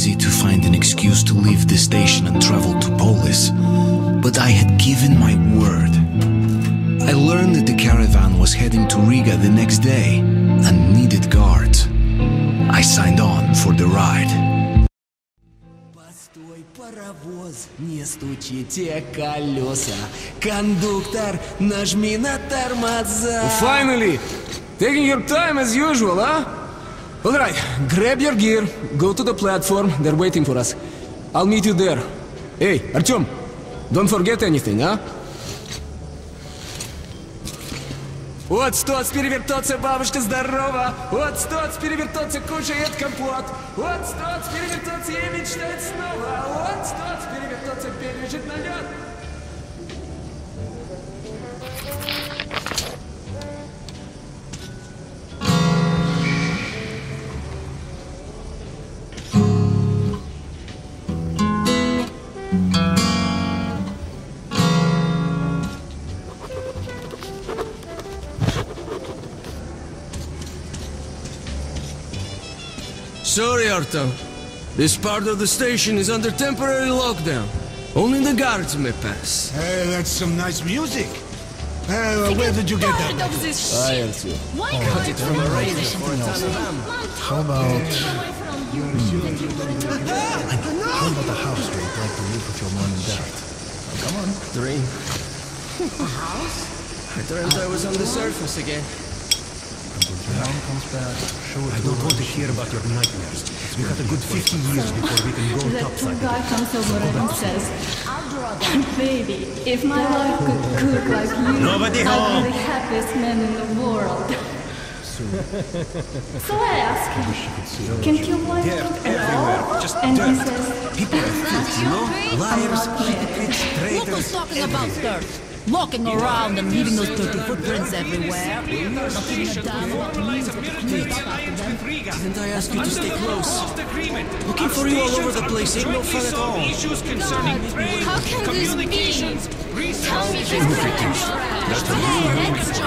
easy to find an excuse to leave the station and travel to Polis, but I had given my word. I learned that the caravan was heading to Riga the next day and needed guards. I signed on for the ride. Постой, паровоз, не стучите колеса. Кондуктор, нажми на тормоза. Finally! Taking your time as usual, huh? Alright, grab your gear, go to the platform, they're waiting for us. I'll meet you there. Hey, Artyom, don't forget anything, huh? Вот стоц перевертаться, бабушка здорова. Вот стоц перевертаться, кушает компот. Вот стоц перевертаться и мечтает снова. Вот стоц перевертаться, пережит налет. Sorry, Artyom. This part of the station is under temporary lockdown. Only the guards may pass. Hey, that's some nice music. Where did you get that? Tired of this shit. Why can't it from a radio for a ton of ammo. How about How about the house where you like the roof of your mom and dad? Come on. Dream. A house? I dreamt I was on the surface again. Your mom comes back, show it I to don't her. want to hear about your nightmares. We got a good 50 years before we can go That topside. guy comes over and says, baby, if my wife could cook like you, Nobody I'd home. be the happiest man in the world. So I ask him, can't your wife cook at all? Just And he dirt. says, People are thieves, you know? Liars, I'm not hypocrites, Look traitors. who's talking about dirt. Walking around and leaving those dirty footprints everywhere. Not giving a damn what means what the clean up after them. Didn't I ask you to stay close? Looking for you all over the place ain't no fun at all. God, how can this be? Tell me he's let's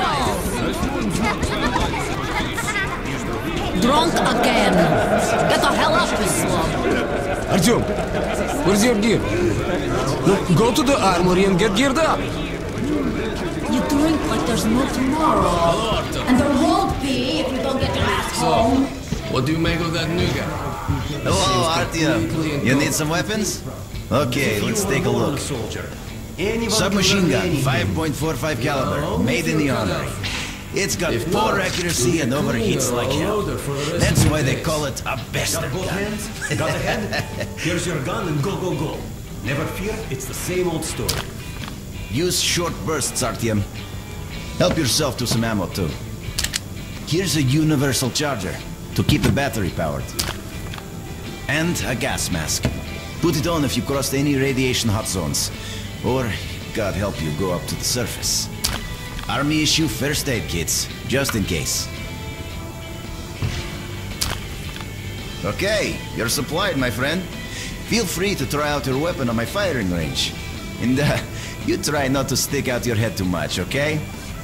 go. Drunk again. Get the hell up, you slug. Artyom, where's your gear? Look, go to the armory and get geared up. You drink like there's no tomorrow. And there won't be if you don't get your ass home. What do you make of that new guy? Hello, Artyom. You need some weapons? Okay, let's take a look. Submachine gun, 5.45 caliber, made in the armory. It's got poor accuracy and overheats like hell. That's why they call it a bastard gun. Got the head? Here's your gun and go, go, go. Never fear, it's the same old story. Use short bursts, Artyom. Help yourself to some ammo too. Here's a universal charger to keep the battery powered. And a gas mask. Put it on if you crossed any radiation hot zones. Or, God help you, go up to the surface. Army issue first aid kits, just in case. Okay, you're supplied, my friend. Feel free to try out your weapon on my firing range. And you try not to stick out your head too much, okay?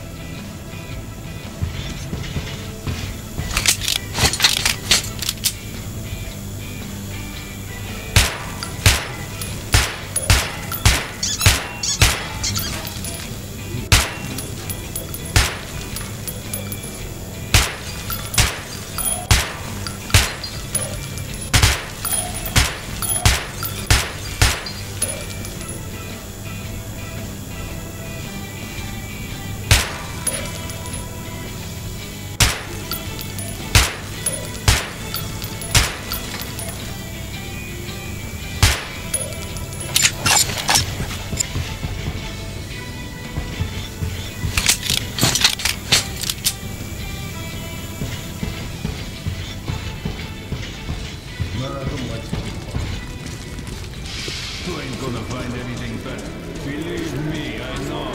You ain't gonna find anything better. Believe me, I know.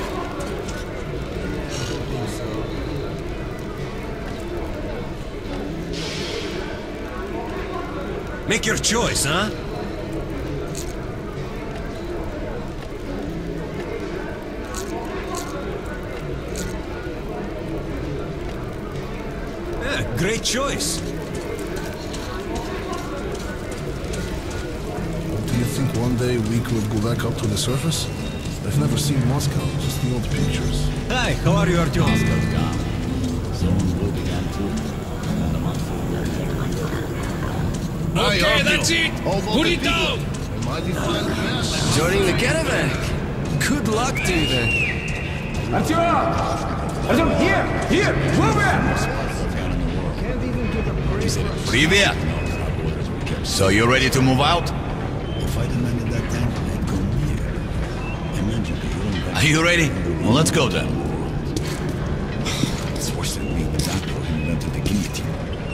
Make your choice, huh? Yeah, great choice. one day we could go back up to the surface? I've never seen Moscow, just the old pictures. Hi, how are you, Artyom? Okay, that's it! Put it down! Joining the caravan. Good luck to you then. Artyom! Artyom, here! Move it! Привет! So you ready to move out? If I demanded that tank, I'd go here. Imagine the own Are you ready? Well, let's go then. It's worse than being the doctor who invented the guillotine.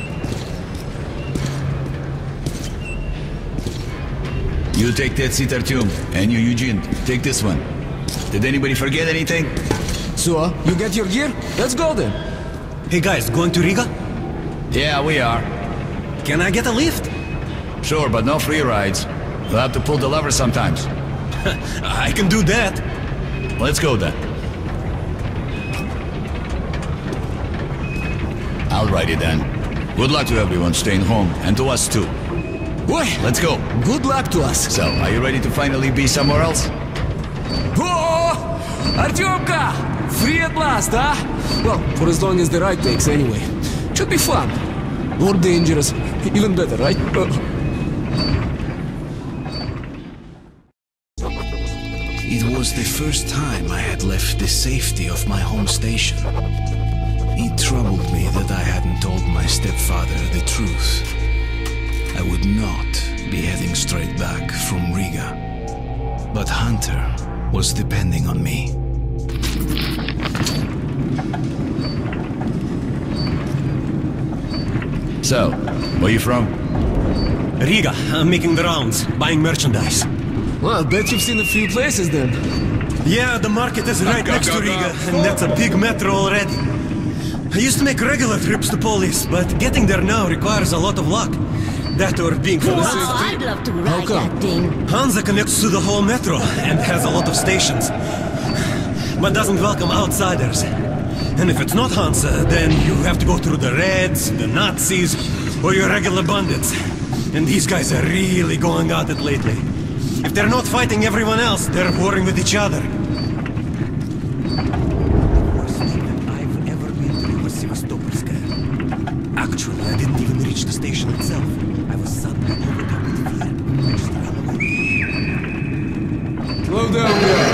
You take that seat, Artyom, and you, Eugene, take this one. Did anybody forget anything? So, you get your gear? Let's go then. Hey guys, going to Riga? Yeah, we are. Can I get a lift? Sure, but no free rides. We'll have to pull the lever sometimes. I can do that. Let's go then. Alrighty then. Good luck to everyone staying home, and to us too. Boy, Let's go. good luck to us. So, are you ready to finally be somewhere else? Oh! Artyomka! Free at last, huh? Well, for as long as the ride takes anyway. Should be fun. Or dangerous. Even better, right? It was the first time I had left the safety of my home station. It troubled me that I hadn't told my stepfather the truth. I would not be heading straight back from Riga. But Hunter was depending on me. So, where you from? Riga, I'm making the rounds, buying merchandise. Well, I bet you've seen a few places then. Yeah, the market is right next to Riga, and that's a big metro already. I used to make regular trips to Polis, but getting there now requires a lot of luck. That or being from the Well, city. I'd love to ride that thing. Hansa connects to the whole metro and has a lot of stations, but doesn't welcome outsiders. And if it's not Hansa, then you have to go through the Reds, the Nazis, or your regular bandits. And these guys are really going at it lately. If they're not fighting everyone else, they're warring with each other. Worst thing that I've ever been through was Sevastopolskaya. Actually, I didn't even reach the station itself. I was suddenly overcome with fear. I just ran away. Slow down, guys.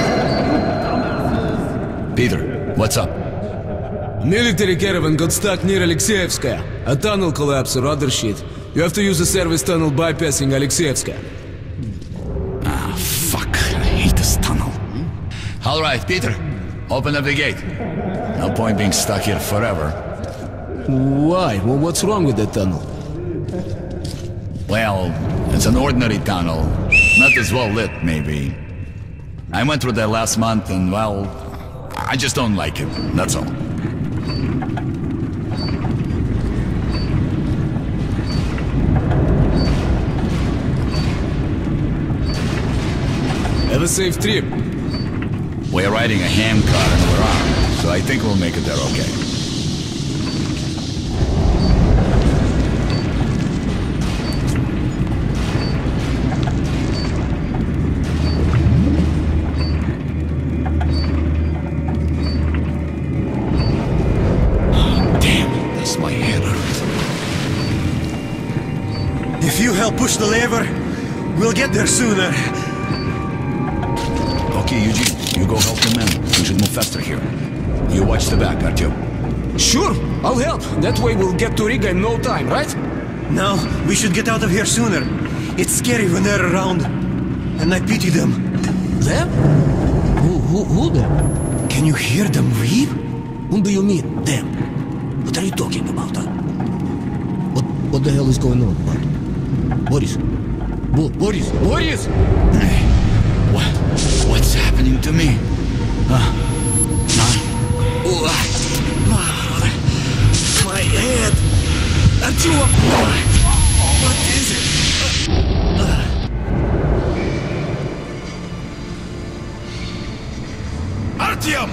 Peter, what's up? Military caravan got stuck near Alexeyevskaya. A tunnel collapse or other shit. You have to use a service tunnel bypassing Alexeyevskaya. Ah, fuck. I hate this tunnel. All right, Peter, open up the gate. No point being stuck here forever. Why? Well, what's wrong with that tunnel? Well, it's an ordinary tunnel. Not as well lit, maybe. I went through there last month and, well, I just don't like it. That's all. Have a safe trip. We're riding a ham car and we're armed, so I think we'll make it there okay. If you help push the lever, we'll get there sooner. Okay, Eugene, you go help the men. We should move faster here. You watch the back, Artyom. Sure, I'll help. That way we'll get to Riga in no time, right? Now, we should get out of here sooner. It's scary when they're around. And I pity them. Them? Who them? Can you hear them weep? Who do you mean, them? What are you talking about, huh? What the hell is going on, bud? Boris? Boris! What's happening to me? My head! Artyom! What is it? Artyom!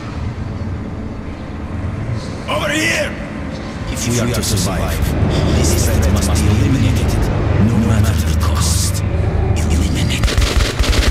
Over here! If we are to survive, this threat must be eliminated, no matter the cost. Eliminate.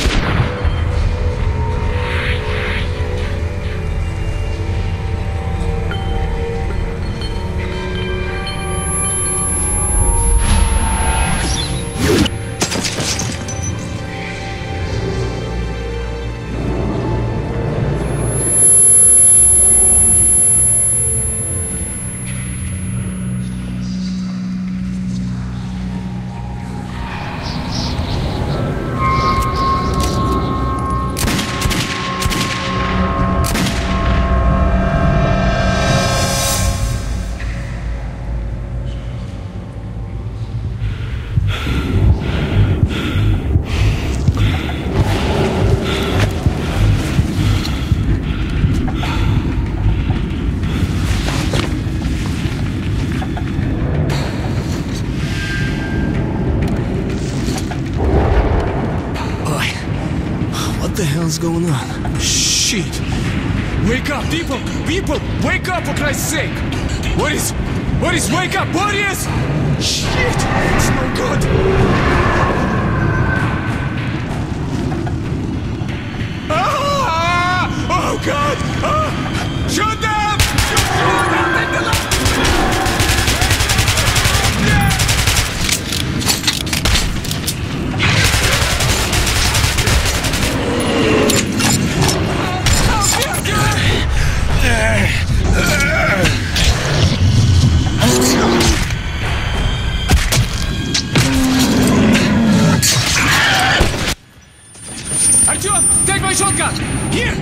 hell's going on? Shit! Wake up, people! People! Wake up, for Christ's sake! What is... Wake up! What is... Shit! It's no good! Ah! Oh, God! Ah! Shoot them! Shoot them! Take the light! Artyom, take my shotgun! Here!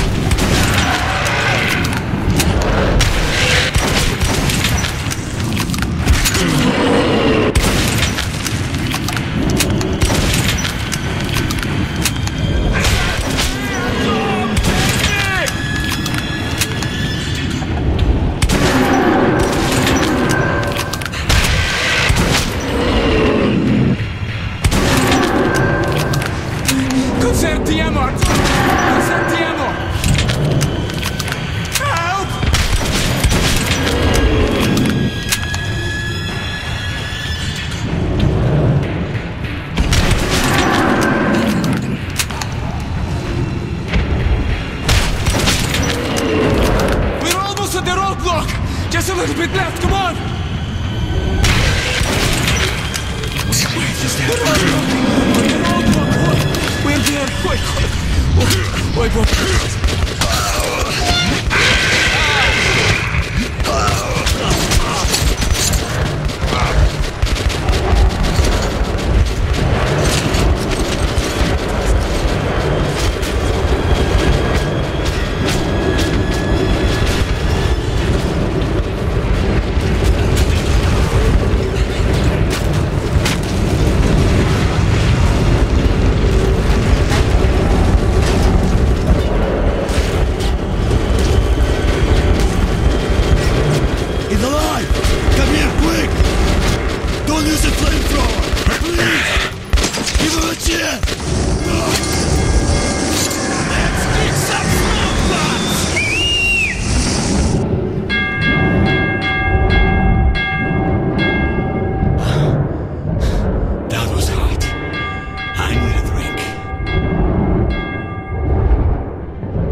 Concertiamo! Concertiamo! Help! We're almost at the roadblock! Just a little bit left, come on! The roadblock! We're there! Oi,